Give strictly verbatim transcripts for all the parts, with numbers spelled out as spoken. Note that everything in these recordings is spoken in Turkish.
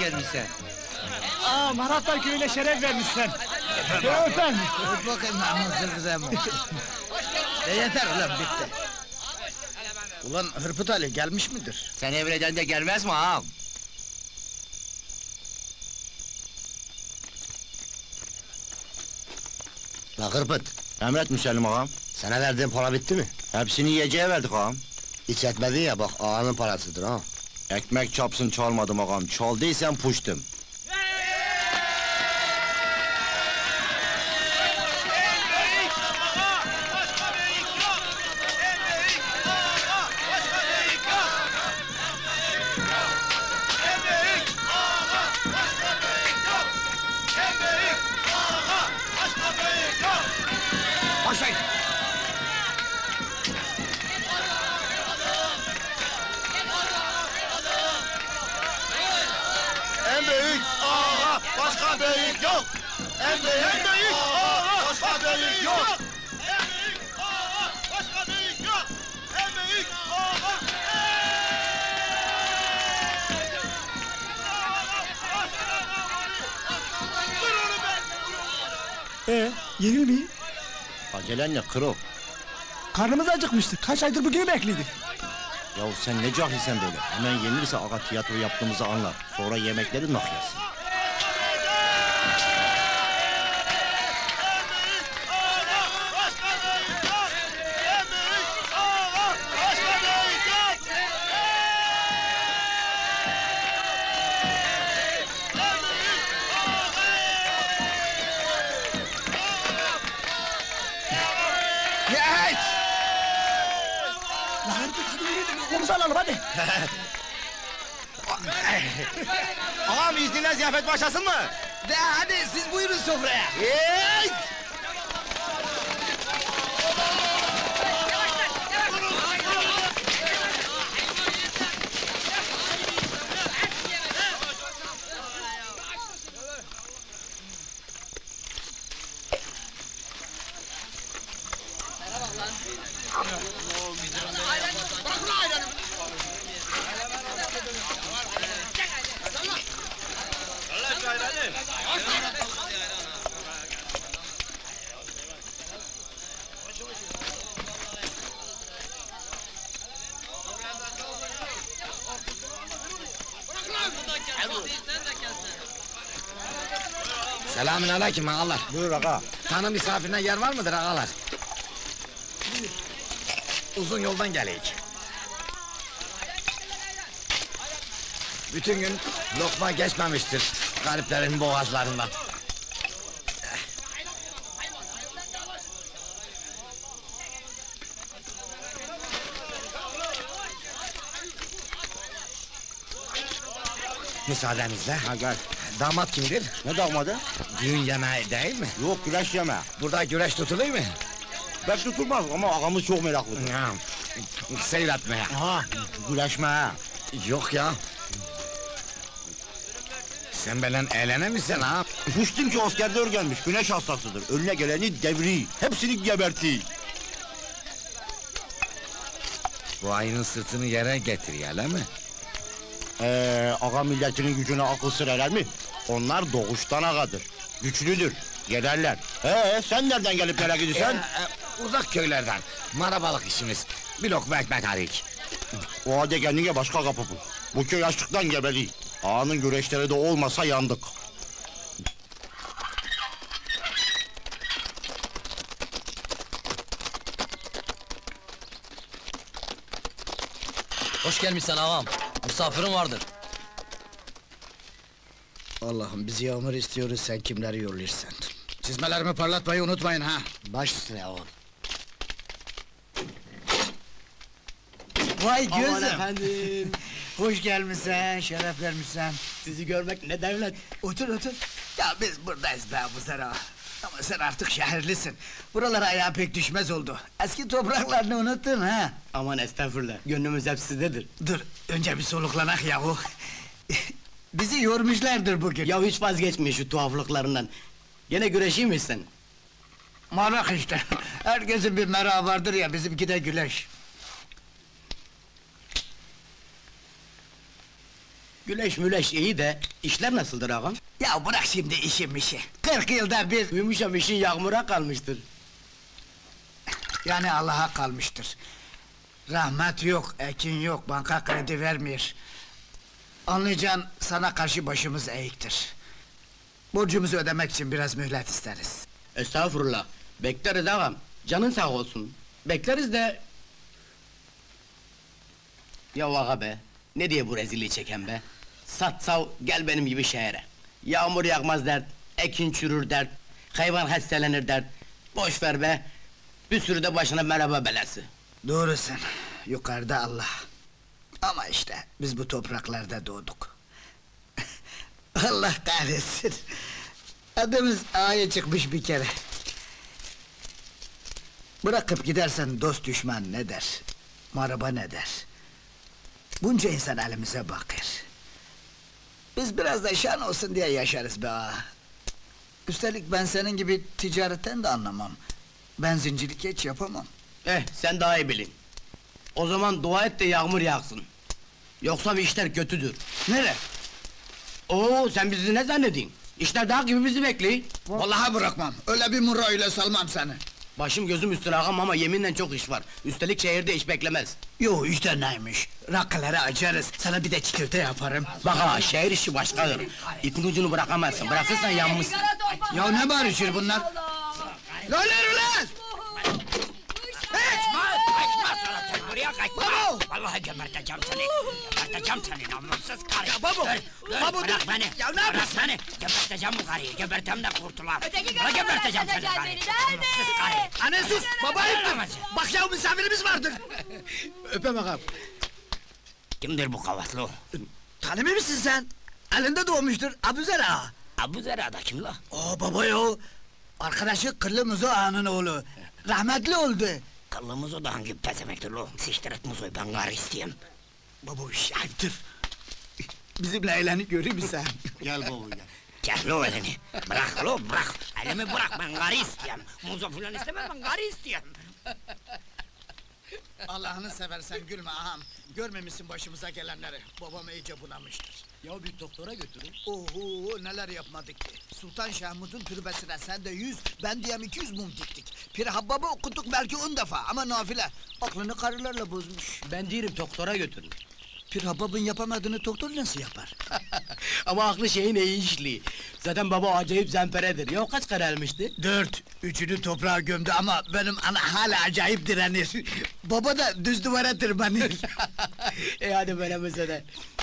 gelmişsin. Aa, Maratlar köyüne şeref vermişsin. Öpen! Öp bakayım namussuz kızımı. E yeter ulan, bitti. Ulan Hırpıt Ali gelmiş midir? Sen emreden de gelmez mi ağam? La Hırpıt, Emret Müsellim ağam. sana verdiğin para bitti mi? Hepsini yiyeceğe verdik ağam. Hiç etmedin ya, bak ağanın parasıdır ha. Ekmek çapsın çalmadım ağam, çaldıysan puştum. Başlayın! En büyük ağa, başka büyük yok! En büyük, en büyük ağa, başka büyük yok! En büyük ağa, başka büyük yok! En büyük ağa! Ee, yenilmeyin. Acelen ne kro? Karnımız acıkmıştı, kaç aydır bugünü bekledik. Yahu sen ne cahilsen böyle, hemen yenilirse ağa tiyatro yaptığımızı anlar. Sonra yemekleri nah yersin. Geç! La Hırpıt, hadi yürü, omuz alalım hadi. Ağam izninle ziyafet başlasın mı? De hadi siz buyurun sofraya! Hey! Selamünaleyküm ağalar. Buyur ağa. Tanı misafirine yer var mıdır ağalar? Uzun yoldan geleyik. Bütün gün lokma geçmemiştir gariplerin boğazlarından. Müsaadenizle. Ha gel. Damat kimdir? Ne damadı? Düğün yemeği değil mi? Yok, güreş yeme. Burada güreş tutuluyor mu? Pek tutulmaz ama ağamız çok meraklı. Ya, seyretmeye. Ha, güreşme ha. Yok ya. Sen benden eğlene misin ha? Puştum ki askerde örgenmiş, güneş hastasıdır. Önüne geleni devri, hepsini geberti. Bu ayının sırtını yere getir, öyle mi? Ee, ağa milletinin gücüne akıl sır erer mi? Onlar doğuştan ağadır. Güçlüdür, yenerler. Ee, sen nereden gelip nereye gidiyorsun? Ee, e, uzak köylerden, marabalık işimiz. Bir lokma ekmek arayık. O halde kendine başka kapı bul. Bu köy açlıktan gebeli. Ağanın güreşleri de olmasa yandık. Hoş gelmişsin ağam. Misafirin vardır. Allah'ım biz yağmur istiyoruz, sen kimleri yolluyorsun? Çizmelerimi parlatmayı unutmayın ha! Baş üstüne oğlum. Vay Aman gözüm! efendim! Hoş gelmişsin, şeref vermişsin. Sizi görmek ne devlet! Otur otur! Ya biz buradayız be bu sene. Ama sen artık şehirlisin. Buralara ayağa pek düşmez oldu. Eski topraklarını unuttun ha? Aman estağfurullah, gönlümüz hep sizdedir. Dur, önce bir soluklanak yahu! Bizi yormuşlardır bugün. Ya hiç vazgeçmeyin şu tuhaflıklarından. Gene güreşeyim mi sen? Marak işte! Herkesin bir merağı vardır ya, bizimki de güleş. Güleş müleş iyi de işler nasıldır ağam? Ya bırak şimdi işim işi. Kırk yılda bir, Duymuşam işin yağmura kalmıştır. yani Allah'a kalmıştır. Rahmet yok, ekin yok, banka kredi vermiyor. Anlayacağın, sana karşı başımız eğiktir. Borcumuzu ödemek için biraz mühlet isteriz. Estağfurullah, bekleriz ağam. Canın sağ olsun. Bekleriz de... Ya ağa be, ne diye bu rezilliği çeken be? Sat sav, gel benim gibi şehre. Yağmur yağmaz dert, ekin çürür dert, hayvan hastalanır dert. Boş ver be, bir sürü de başına merhaba belası. Doğrusun, yukarıda Allah. Ama işte, biz bu topraklarda doğduk. Allah kahretsin! Adımız A'ya çıkmış bir kere. Bırakıp gidersen dost düşman ne der? Maraba ne der? Bunca insan elimize bakır. Biz biraz da şan olsun diye yaşarız be ağa. Üstelik ben senin gibi ticaretten de anlamam. Benzincilik hiç yapamam. Eh, sen daha iyi bilin. O zaman dua et de yağmur yağsın. Yoksa bir işler kötüdür. Nere? Oo, sen bizi ne zannedin? İşler dağ gibi bizi bekliyor. Vallahi bırakmam, öyle bir murra ile salmam seni. Başım gözüm üstüne ağam ama yeminle çok iş var. Üstelik şehirde iş beklemez. Yo işte neymiş, rakıları açarız, sana bir de çikolata yaparım. Bak ha, şehir işi başkadır. İpin ucunu bırakamazsın, bırakırsan yanmışsın. Ya ne bağırışır bunlar? Lan ulan! Buraya kaçma! Babo! Vallahi geberteceğim seni! Geberteceğim seni namussuz karı! Ya babo! Dur, dur, Babo, bırak dur! beni! Ya ne bırak yapıyorsun? beni! Geberteceğim bu karıyı, gebertem de kurtular! Öteki Bırak karı geberteceğim seni gebertecek karı! beni, nerede? Namussuz karı! Anne sus, baba ayıptır! Yaramaz. Bak ya misafirimiz vardır! Öpem ağam. Kimdir bu kavatlı? Tanımıyor musun sen? Elinde doğmuştur, Abuzer ağa! Abu Zera'da kim la? Oo baba yo! Arkadaşı Kırlı Muzo ağanın oğlu! Rahmetli oldu! Kıllımız o da hangi pezemektir lo? Siktir et muzoyu, ben karı isteyeyim! Baba iş ayıptır! Bizimle eğlenip görür müsün? Gel baba gel. Kes lo elini! Bırak lo, bırak! Elimi bırak, ben karı isteyeyim! Muzo falan istemem, ben karı isteyeyim! Allah'ını seversen gülme ağam! Görmemişsin başımıza gelenleri! Babam iyice bunamıştır! Ya bir doktora götürün. Oho neler yapmadık ki! Sultan Şahmut'un türbesine sen de yüz, ben diyem iki yüz mum diktik! Pir Habbab'ı okuttuk belki on defa ama nafile! Aklını karılarla bozmuş! Ben diyorum doktora götürün. Pir Habbab'ın yapamadığını doktor nasıl yapar? Ama aklı şeyin iyi işli. Zaten baba acayip zemperedir. Ya o kaç kere elmişti? Dört, üçünü toprağa gömdü ama benim ana hala acayip direnir! Baba da düz duvara tırmanır! e hadi böyle mesele.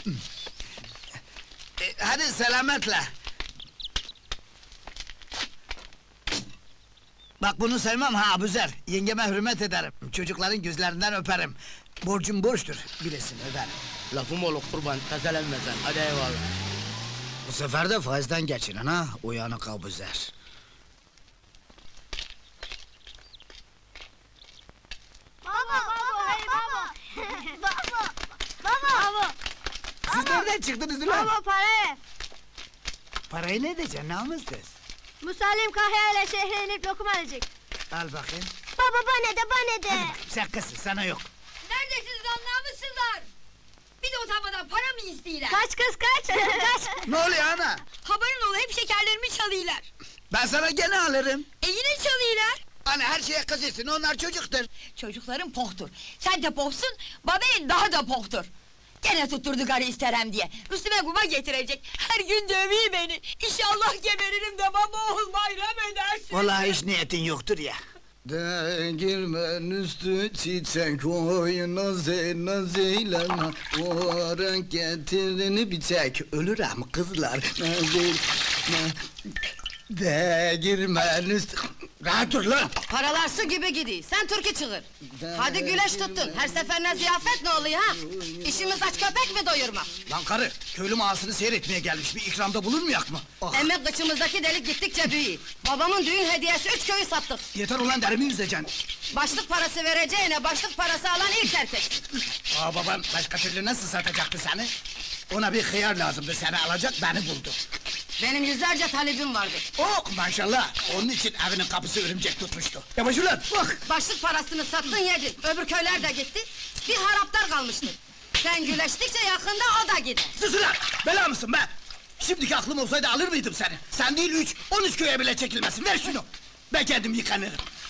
E, hadi selametle! Bak bunu sevmem ha Abuzer, yengeme hürmet ederim, çocukların gözlerinden öperim. Borcum borçtur, bilesin öderim. Lafım olur kurban, tazelenme sen. Hadi eyvallah. Bu sefer de faizden geçinin ha, uyanık Abuzer. Baba, baba, hey baba! Baba! Baba! Baba! Siz nereden çıktınız ulan? Baba para ver! Parayı ne edeceksin, namussuz? Musallim Kahya ile şehre inip lokum alacak. Al bakayım. Baba bana de, bana de! Sen kızsın, sana yok. Neredesiniz anlamışsınlar? Bir de utanmadan para mı istiyorlar? Kaç kız kaç! Kaç! Ne oluyor ana? Haberin ol, hep şekerlerimi çalıyorlar. Ben sana gene alırım. E yine çalıyorlar. Ana her şeye kızıyorsun, onlar çocuktur. Çocukların pohtur. Sen de pohsun, babayın daha da pohtur. Gene tutturdu karı isterem diye. Üstüme kuma getirecek. Her gün dövüyor beni. İnşallah geberirim de baba oğul bayram edersin. Vallahi hiç niyetin yoktur ya. Değirmen üstü çiçek oy naze nazeyleme o renk getirini bir çek ölürüm kızlar naze Değirmen üstü rahat dur lan. Paralar su gibi gidiyor, sen türkü çığır. Hadi güleş tuttun, her seferine ziyafet ne oluyor ha? İşimiz aç köpek mi doyurmak? Lan karı köylü ağasını seyretmeye gelmiş bir ikramda bulunmayak mı? Ah, Emek kıçımızdaki delik gittikçe büyüyor. Babamın düğün hediyesi üç köyü sattık. yeter ulan derimi yüzeceksin. Başlık parası vereceğine başlık parası alan ilk erkek. Aa baban başka türlü nasıl satacaktı seni? Ona bir hıyar lazımdı seni alacak beni buldu. Benim yüzlerce talibim vardı. Oh maşallah onun için evinin kapısı örümcek tutmuştu. Yavaş ulan bak. Başlık parasını sattın yedin, öbür köyler de gitti. Bir haraptar kalmıştı. Sen güleştikçe yakında o da gider. Sus ulan! Bela mısın be? Şimdiki aklım olsaydı alır mıydım seni? Sen değil üç, on üç köye bile çekilmesin, ver şunu! Ben kendim yıkanırım.